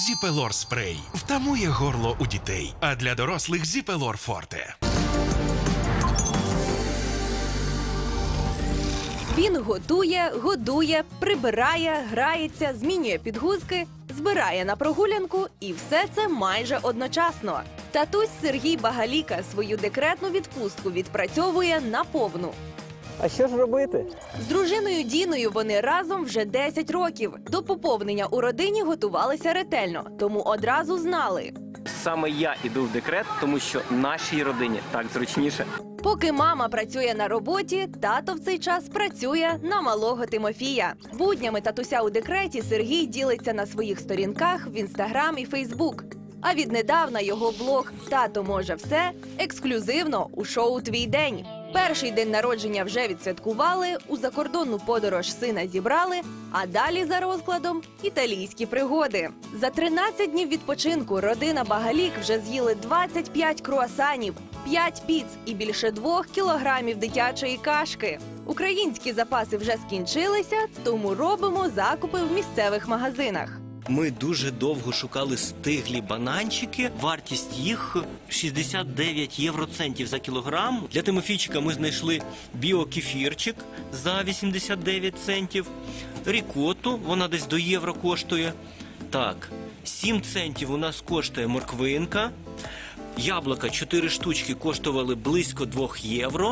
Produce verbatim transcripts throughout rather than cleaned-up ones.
Зіпелор спрей втамує горло у дітей, а для дорослих Зіпелор Форте. Він готує, годує, прибирає, грається, змінює підгузки, збирає на прогулянку і все це майже одночасно. Татусь Сергій Багаліка свою декретну відпустку відпрацьовує наповну. А що ж робити? З дружиною Діною вони разом вже десять років. До поповнення у родині готувалися ретельно, тому одразу знали. Саме я іду в декрет, тому що нашій родині так зручніше. Поки мама працює на роботі, тато в цей час працює на малого Тимофія. Буднями татуся у декреті Сергій ділиться на своїх сторінках в Інстаграм і Фейсбук. А віднедавна його блог «Тато може все» ексклюзивно у шоу «Твій день». Перший день народження вже відсвяткували, у закордонну подорож сина зібрали, а далі за розкладом – італійські пригоди. За тринадцять днів відпочинку родина Багалік вже з'їли двадцять п'ять круасанів, п'ять піц і більше двох кілограмів дитячої кашки. Українські запаси вже скінчилися, тому робимо закупи в місцевих магазинах. Ми дуже довго шукали стиглі бананчики. Вартість їх шістдесят дев'ять євроцентів за кілограм. Для Тимофійчика ми знайшли біокефірчик за вісімдесят дев'ять центів. Рікотту, вона десь до євро коштує. Так, сім центів у нас коштує морквинка. Яблука чотири штучки коштували близько двох євро.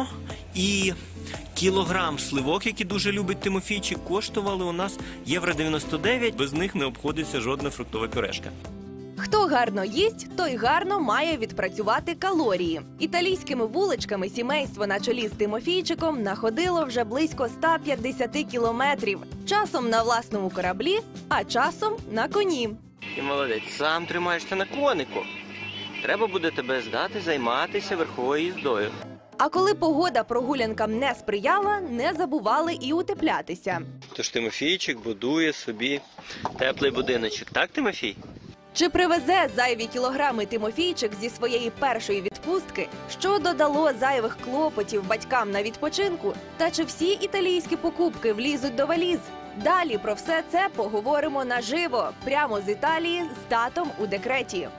І кілограм сливок, які дуже любить Тимофійчик, коштували у нас євро дев'яносто дев'ять. Без них не обходиться жодна фруктова пюрешка. Хто гарно їсть, той гарно має відпрацювати калорії. Італійськими вуличками сімейство на чолі з Тимофійчиком находило вже близько ста п'ятдесяти кілометрів. Часом на власному кораблі, а часом на коні. Ти молодець, сам тримаєшся на конику. Треба буде тебе здати займатися верховою їздою. А коли погода прогулянкам не сприяла, не забували і утеплятися. Тож Тимофійчик будує собі теплий будиночок. Так, Тимофій? Чи привезе зайві кілограми Тимофійчик зі своєї першої відпустки? Що додало зайвих клопотів батькам на відпочинку? Та чи всі італійські покупки влізуть до валіз? Далі про все це поговоримо наживо, прямо з Італії, з татом у декреті.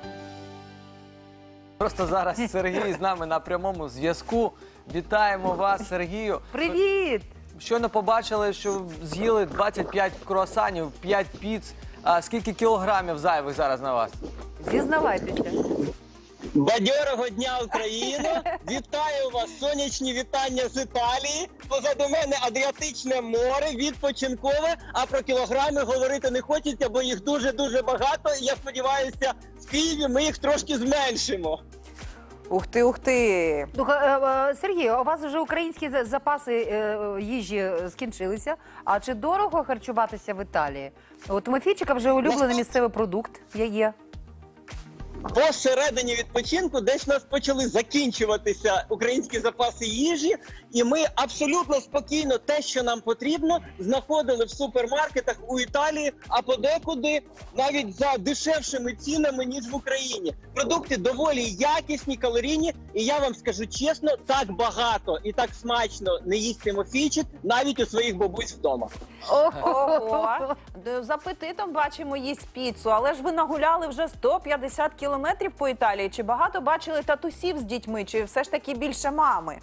Просто зараз Сергій з нами на прямому зв'язку. Вітаємо вас, Сергію. Привіт! Щойно побачили, що з'їли двадцять п'ять круасанів, п'ять піц. А скільки кілограмів зайвих зараз на вас? Зізнавайтеся. Бадьорого дня, Україна! Вітаю вас! Сонячні вітання з Італії. Позаду мене Адріатичне море, відпочинкове, а про кілограми говорити не хочеться, бо їх дуже-дуже багато. І я сподіваюся, в Києві ми їх трошки зменшимо. Ух ти, ух ти. Сергій, у вас вже українські запаси їжі скінчилися. А чи дорого харчуватися в Італії? У Тимофійчика вже улюблений місцевий продукт є. Посередині відпочинку десь у нас почали закінчуватися українські запаси їжі, і ми абсолютно спокійно те, що нам потрібно, знаходили в супермаркетах у Італії, а подекуди навіть за дешевшими цінами, ніж в Україні. Продукти доволі якісні, калорійні, і я вам скажу чесно, так багато і так смачно не їсть Тимофійчик навіть у своїх бабусь вдома. Ого! З апетитом бачимо їсть піцу, але ж ви нагуляли вже сто п'ятдесят кілометрів по Італії. Чи багато бачили татусів з дітьми, чи все ж таки більше мами?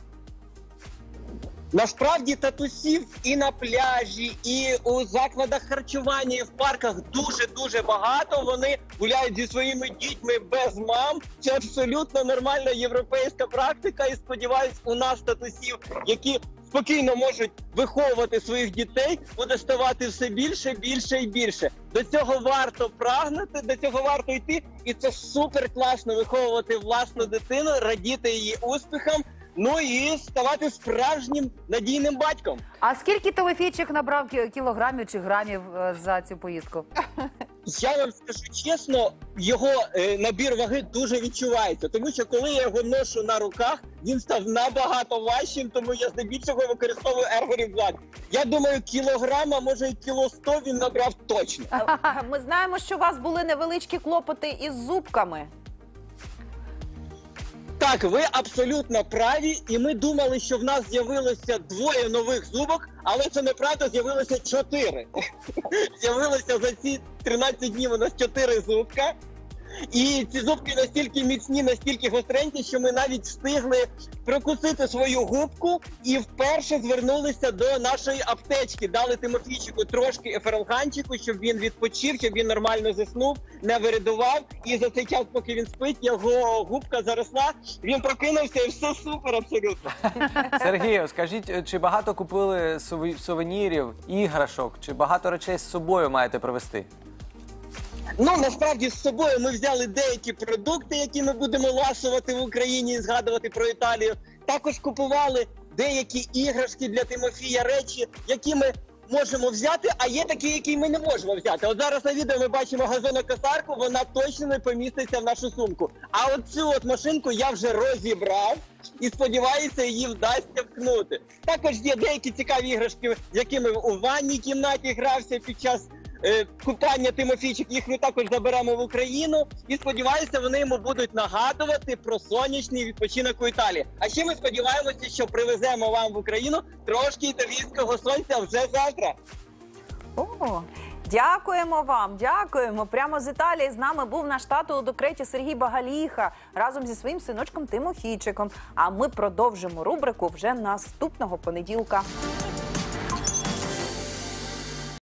Насправді татусів і на пляжі, і у закладах харчування, і в парках дуже-дуже багато. Вони гуляють зі своїми дітьми без мам. Це абсолютно нормальна європейська практика. І сподіваюсь, у нас татусів, які спокійно можуть виховувати своїх дітей, буде ставати все більше, більше і більше. До цього варто прагнути, до цього варто йти. І це супер класно виховувати власну дитину, радіти її успіхам. Ну і ставати справжнім надійним батьком. А скільки Тимофійчик набрав кілограмів чи грамів за цю поїздку? Я вам скажу чесно, його е, набір ваги дуже відчувається. Тому що коли я його ношу на руках, він став набагато важчим, тому я здебільшого використовую ергорівлак. Я думаю, кілограма, може і кіло сто він набрав точно. Ми знаємо, що у вас були невеличкі клопоти із зубками. Так, ви абсолютно праві, і ми думали, що в нас з'явилося двоє нових зубок, але це неправда, з'явилося чотири. З'явилося за ці тринадцять днів у нас чотири зубка. І ці зубки настільки міцні, настільки гостренькі, що ми навіть встигли прокусити свою губку і вперше звернулися до нашої аптечки. Дали Тимофійчику трошки ефералганчику, щоб він відпочив, щоб він нормально заснув, не виридував. І за цей час, поки він спить, його губка заросла, він прокинувся і все супер абсолютно. Сергію, скажіть, чи багато купили сув- сувенірів, іграшок, чи багато речей з собою маєте привезти? Ну, насправді, з собою ми взяли деякі продукти, які ми будемо ласувати в Україні і згадувати про Італію. Також купували деякі іграшки для Тимофія, речі, які ми можемо взяти, а є такі, які ми не можемо взяти. От зараз на відео ми бачимо газонокосарку, вона точно не поміститься в нашу сумку. А от цю от машинку я вже розібрав і сподіваюся, її вдасться вкнути. Також є деякі цікаві іграшки, з якими у ванній кімнаті грався під час Е, купання Тимофійчик, їх ми також заберемо в Україну і сподіваюся, вони йому будуть нагадувати про сонячний відпочинок у Італії. А ще ми сподіваємося, що привеземо вам в Україну трошки італійського сонця вже завтра. О, дякуємо вам, дякуємо. Прямо з Італії з нами був наш тато у декреті Сергій Багаліха разом зі своїм синочком Тимофійчиком. А ми продовжимо рубрику вже наступного понеділка.